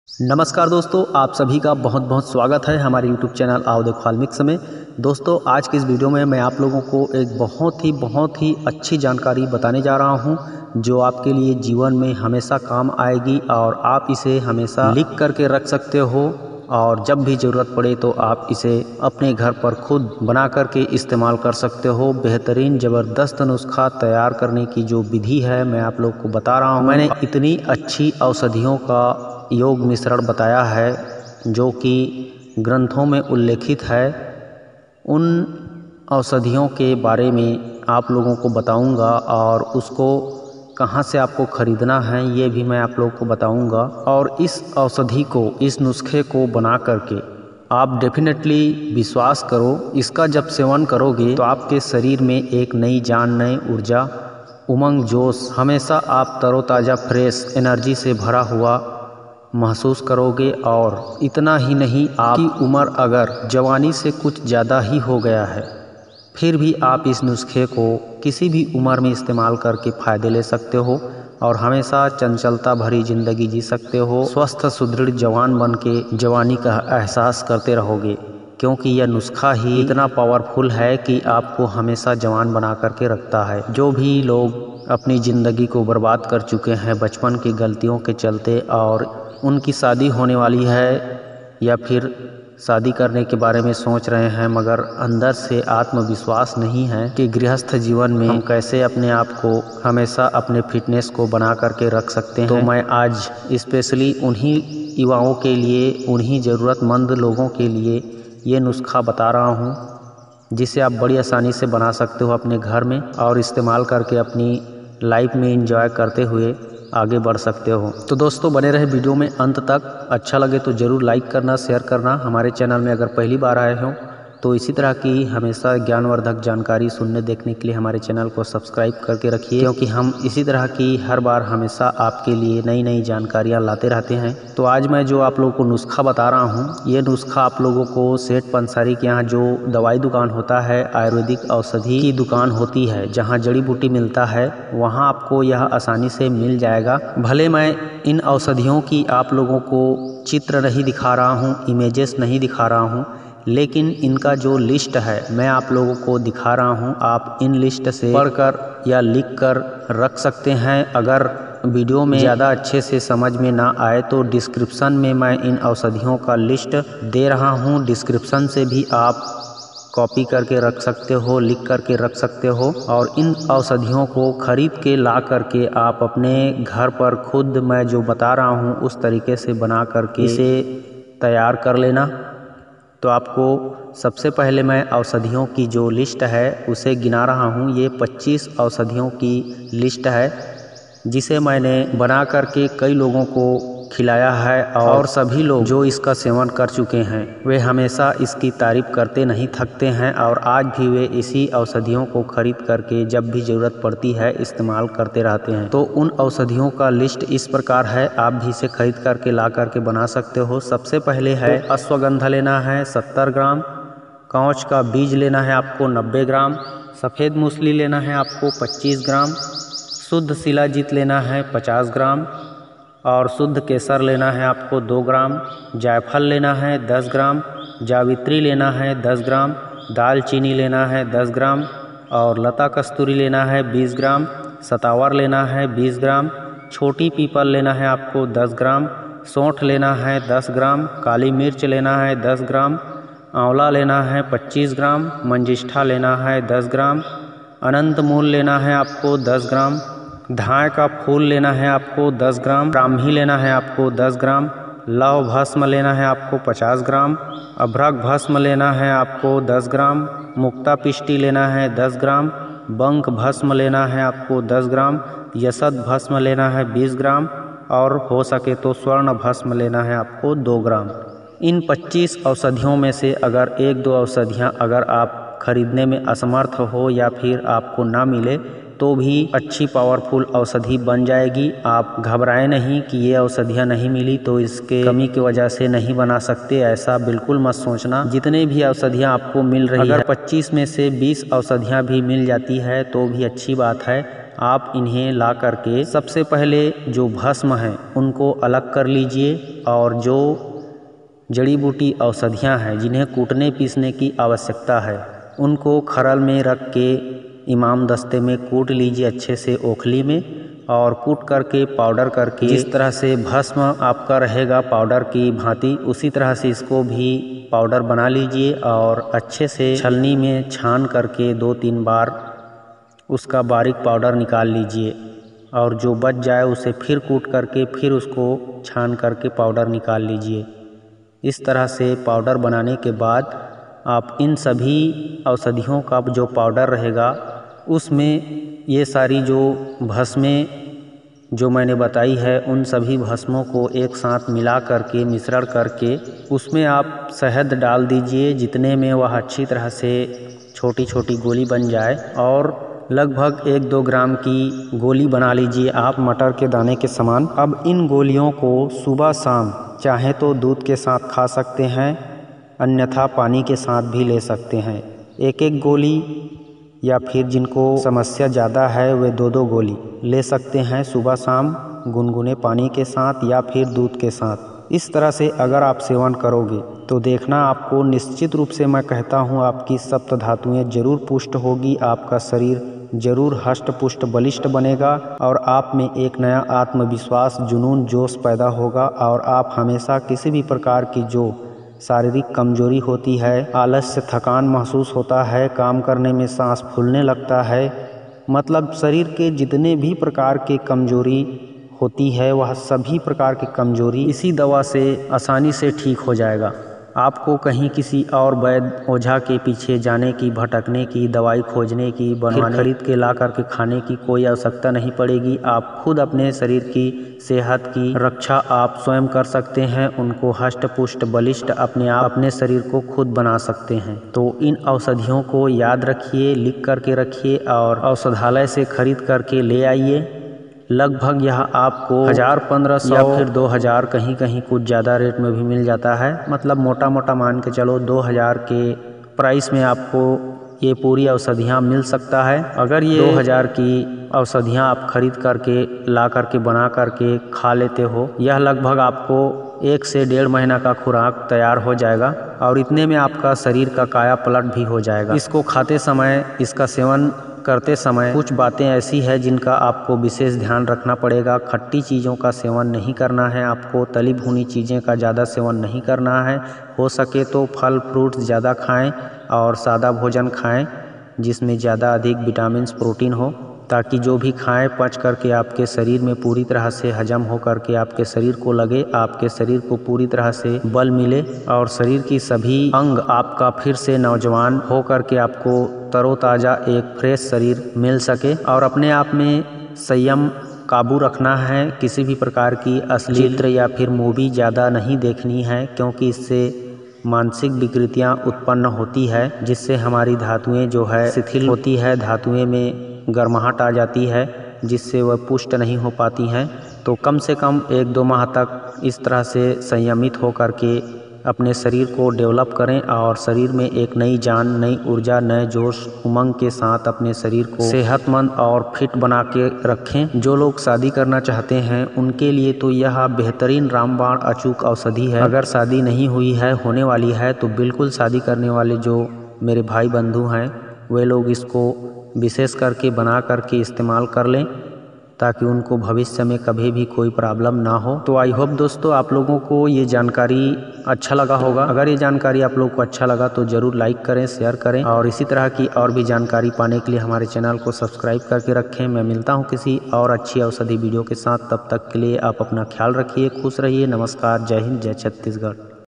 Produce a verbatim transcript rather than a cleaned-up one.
नमस्कार दोस्तों, आप सभी का बहुत बहुत स्वागत है हमारे यूट्यूब चैनल आओ देखो हाल मिक्स में। दोस्तों, आज की इस वीडियो में मैं आप लोगों को एक बहुत ही बहुत ही अच्छी जानकारी बताने जा रहा हूं, जो आपके लिए जीवन में हमेशा काम आएगी और आप इसे हमेशा लिख करके रख सकते हो और जब भी ज़रूरत पड़े तो आप इसे अपने घर पर खुद बना करके इस्तेमाल कर सकते हो। बेहतरीन ज़बरदस्त नुस्खा तैयार करने की जो विधि है मैं आप लोग को बता रहा हूँ। मैंने इतनी अच्छी औषधियों का योग मिश्रण बताया है जो कि ग्रंथों में उल्लेखित है। उन औषधियों के बारे में आप लोगों को बताऊंगा और उसको कहाँ से आपको ख़रीदना है ये भी मैं आप लोगों को बताऊंगा। और इस औषधि को, इस नुस्खे को बना करके आप डेफिनेटली विश्वास करो, इसका जब सेवन करोगे तो आपके शरीर में एक नई जान, नई ऊर्जा, उमंग, जोश, हमेशा आप तरोताज़ा फ्रेश एनर्जी से भरा हुआ महसूस करोगे। और इतना ही नहीं, आपकी उम्र अगर जवानी से कुछ ज़्यादा ही हो गया है फिर भी आप इस नुस्खे को किसी भी उम्र में इस्तेमाल करके फ़ायदे ले सकते हो और हमेशा चंचलता भरी ज़िंदगी जी सकते हो। स्वस्थ सुदृढ़ जवान बन के जवानी का एहसास करते रहोगे, क्योंकि यह नुस्खा ही इतना पावरफुल है कि आपको हमेशा जवान बना करके रखता है। जो भी लोग अपनी ज़िंदगी को बर्बाद कर चुके हैं बचपन की गलतियों के चलते और उनकी शादी होने वाली है या फिर शादी करने के बारे में सोच रहे हैं मगर अंदर से आत्मविश्वास नहीं है कि गृहस्थ जीवन में हम कैसे अपने आप को हमेशा अपने फिटनेस को बना करके रख सकते हैं, तो मैं आज स्पेशली उन्हीं युवाओं के लिए, उन्हीं ज़रूरतमंद लोगों के लिए ये नुस्खा बता रहा हूँ, जिसे आप बड़ी आसानी से बना सकते हो अपने घर में और इस्तेमाल करके अपनी लाइफ में एंजॉय करते हुए आगे बढ़ सकते हो। तो दोस्तों, बने रहे वीडियो में अंत तक। अच्छा लगे तो ज़रूर लाइक करना, शेयर करना। हमारे चैनल में अगर पहली बार आए हो तो इसी तरह की हमेशा ज्ञानवर्धक जानकारी सुनने देखने के लिए हमारे चैनल को सब्सक्राइब करके रखिए, क्योंकि हम इसी तरह की हर बार हमेशा आपके लिए नई नई जानकारियाँ लाते रहते हैं। तो आज मैं जो आप लोगों को नुस्खा बता रहा हूँ, ये नुस्खा आप लोगों को सेठ पंसारी के यहाँ जो दवाई दुकान होता है, आयुर्वेदिक औषधि की दुकान होती है, जहाँ जड़ी बूटी मिलता है, वहाँ आपको यह आसानी से मिल जाएगा। भले मैं इन औषधियों की आप लोगों को चित्र नहीं दिखा रहा हूँ, इमेजेस नहीं दिखा रहा हूँ, लेकिन इनका जो लिस्ट है मैं आप लोगों को दिखा रहा हूँ। आप इन लिस्ट से पढ़कर या लिख कर रख सकते हैं। अगर वीडियो में ज़्यादा अच्छे से समझ में ना आए तो डिस्क्रिप्शन में मैं इन औषधियों का लिस्ट दे रहा हूँ, डिस्क्रिप्शन से भी आप कॉपी करके रख सकते हो, लिख करके रख सकते हो। और इन औषधियों को खरीद के ला करके आप अपने घर पर खुद मैं जो बता रहा हूँ उस तरीके से बना करके इसे तैयार कर लेना। तो आपको सबसे पहले मैं औषधियों की जो लिस्ट है उसे गिना रहा हूँ। ये पच्चीस औषधियों की लिस्ट है, जिसे मैंने बना करके कई लोगों को खिलाया है और सभी लोग जो इसका सेवन कर चुके हैं वे हमेशा इसकी तारीफ करते नहीं थकते हैं और आज भी वे इसी औषधियों को खरीद करके जब भी ज़रूरत पड़ती है इस्तेमाल करते रहते हैं। तो उन औषधियों का लिस्ट इस प्रकार है, आप भी इसे खरीद करके ला करके बना सकते हो। सबसे पहले है अश्वगंधा लेना है सत्तर ग्राम, कांच का बीज लेना है आपको नब्बे ग्राम, सफ़ेद मूसली लेना है आपको पच्चीस ग्राम, शुद्ध शिलाजीत लेना है पचास ग्राम और शुद्ध केसर लेना है आपको दो ग्राम, जायफल लेना है दस ग्राम, जावित्री लेना है दस ग्राम, दालचीनी लेना है दस ग्राम और लता कस्तूरी लेना है बीस ग्राम, सतावर लेना है बीस ग्राम, छोटी पीपल लेना है आपको दस ग्राम, सौंठ लेना है दस ग्राम, काली मिर्च लेना है दस ग्राम, आंवला लेना है पच्चीस ग्राम, मंजिष्ठा लेना है दस ग्राम, अनंत मूल लेना है आपको दस ग्राम, धाय का फूल लेना है आपको दस ग्राम, ब्राह्मी लेना है आपको दस ग्राम, लव भस्म लेना है आपको पचास ग्राम, अभ्रक भस्म लेना है आपको दस ग्राम, मुक्ता पिष्टी लेना है दस ग्राम, बंक भस्म लेना है आपको दस ग्राम, यसद भस्म लेना है बीस ग्राम और हो सके तो स्वर्ण भस्म लेना है आपको दो ग्राम। इन पच्चीस औषधियों में से अगर एक दो औषधियाँ अगर आप खरीदने में असमर्थ हो या फिर आपको ना मिले तो भी अच्छी पावरफुल औषधि बन जाएगी। आप घबराएं नहीं कि ये औषधियाँ नहीं मिली तो इसके कमी की वजह से नहीं बना सकते, ऐसा बिल्कुल मत सोचना। जितने भी औषधियाँ आपको मिल रही है, अगर पच्चीस में से बीस औषधियाँ भी मिल जाती है तो भी अच्छी बात है। आप इन्हें ला करके सबसे पहले जो भस्म है उनको अलग कर लीजिए और जो जड़ी बूटी औषधियाँ हैं जिन्हें कूटने पीसने की आवश्यकता है उनको खरल में रख के इमाम दस्ते में कूट लीजिए अच्छे से ओखली में, और कूट करके पाउडर करके जिस तरह से भस्म आपका रहेगा पाउडर की भांति उसी तरह से इसको भी पाउडर बना लीजिए और अच्छे से छलनी में छान करके दो तीन बार उसका बारीक पाउडर निकाल लीजिए, और जो बच जाए उसे फिर कूट करके फिर उसको छान करके पाउडर निकाल लीजिए। इस तरह से पाउडर बनाने के बाद आप इन सभी औषधियों का जो पाउडर रहेगा उसमें ये सारी जो भस्में जो मैंने बताई है उन सभी भस्मों को एक साथ मिला करके मिश्रण करके उसमें आप शहद डाल दीजिए जितने में वह अच्छी तरह से छोटी छोटी गोली बन जाए, और लगभग एक दो ग्राम की गोली बना लीजिए आप मटर के दाने के समान। अब इन गोलियों को सुबह शाम चाहे तो दूध के साथ खा सकते हैं, अन्यथा पानी के साथ भी ले सकते हैं। एक एक गोली या फिर जिनको समस्या ज़्यादा है वे दो दो गोली ले सकते हैं सुबह शाम गुनगुने पानी के साथ या फिर दूध के साथ। इस तरह से अगर आप सेवन करोगे तो देखना आपको निश्चित रूप से मैं कहता हूँ आपकी सप्त धातुएँ जरूर पुष्ट होगी, आपका शरीर जरूर हष्ट पुष्ट बलिष्ठ बनेगा और आप में एक नया आत्मविश्वास जुनून जोश पैदा होगा, और आप हमेशा किसी भी प्रकार की जो शारीरिक कमजोरी होती है, आलस्य थकान महसूस होता है, काम करने में सांस फूलने लगता है, मतलब शरीर के जितने भी प्रकार के कमजोरी होती है वह सभी प्रकार की कमजोरी इसी दवा से आसानी से ठीक हो जाएगा। आपको कहीं किसी और वैद्य ओझा के पीछे जाने की, भटकने की, दवाई खोजने की, बनवाने खरीद के ला करके खाने की कोई आवश्यकता नहीं पड़ेगी। आप खुद अपने शरीर की सेहत की रक्षा आप स्वयं कर सकते हैं, उनको हष्ट पुष्ट बलिष्ठ अपने आप अपने शरीर को खुद बना सकते हैं। तो इन औषधियों को याद रखिए, लिख करके रखिए और औषधालय से खरीद करके ले आइए। लगभग यह आपको हज़ार पंद्रह सौ या फिर दो हज़ार कहीं कहीं कुछ ज़्यादा रेट में भी मिल जाता है, मतलब मोटा मोटा मान के चलो दो हज़ार के प्राइस में आपको ये पूरी औषधियाँ मिल सकता है। अगर ये दो हज़ार की औषधियाँ आप खरीद करके ला करके बना करके खा लेते हो, यह लगभग आपको एक से डेढ़ महीना का खुराक तैयार हो जाएगा और इतने में आपका शरीर का काया पलट भी हो जाएगा। इसको खाते समय, इसका सेवन करते समय कुछ बातें ऐसी है जिनका आपको विशेष ध्यान रखना पड़ेगा। खट्टी चीज़ों का सेवन नहीं करना है आपको, तली भुनी चीज़ें का ज़्यादा सेवन नहीं करना है। हो सके तो फल फ्रूट्स ज़्यादा खाएं और सादा भोजन खाएं जिसमें ज़्यादा अधिक विटामिन्स प्रोटीन हो, ताकि जो भी खाएं पच करके आपके शरीर में पूरी तरह से हजम हो करके आपके शरीर को लगे, आपके शरीर को पूरी तरह से बल मिले और शरीर की सभी अंग आपका फिर से नौजवान हो करके आपको तरोताज़ा एक फ्रेश शरीर मिल सके। और अपने आप में संयम काबू रखना है, किसी भी प्रकार की अश्लील या फिर मूवी ज़्यादा नहीं देखनी है, क्योंकि इससे मानसिक विकृतियाँ उत्पन्न होती है जिससे हमारी धातुएं जो है शिथिल होती है, धातुएं में गर्माहट आ जाती है जिससे वह पुष्ट नहीं हो पाती हैं। तो कम से कम एक दो माह तक इस तरह से संयमित हो करके अपने शरीर को डेवलप करें और शरीर में एक नई जान, नई ऊर्जा, नए जोश उमंग के साथ अपने शरीर को सेहतमंद और फिट बना के रखें। जो लोग शादी करना चाहते हैं उनके लिए तो यह बेहतरीन रामबाण अचूक औषधि है। अगर शादी नहीं हुई है, होने वाली है, तो बिल्कुल शादी करने वाले जो मेरे भाई बंधु हैं वे लोग इसको विशेष करके बना करके इस्तेमाल कर लें ताकि उनको भविष्य में कभी भी कोई प्रॉब्लम ना हो। तो आई होप दोस्तों आप लोगों को ये जानकारी अच्छा लगा होगा। अगर ये जानकारी आप लोगों को अच्छा लगा तो ज़रूर लाइक करें, शेयर करें और इसी तरह की और भी जानकारी पाने के लिए हमारे चैनल को सब्सक्राइब करके रखें। मैं मिलता हूँ किसी और अच्छी औषधि वीडियो के साथ, तब तक के लिए आप अपना ख्याल रखिए, खुश रहिए। नमस्कार, जय हिंद, जय छत्तीसगढ़।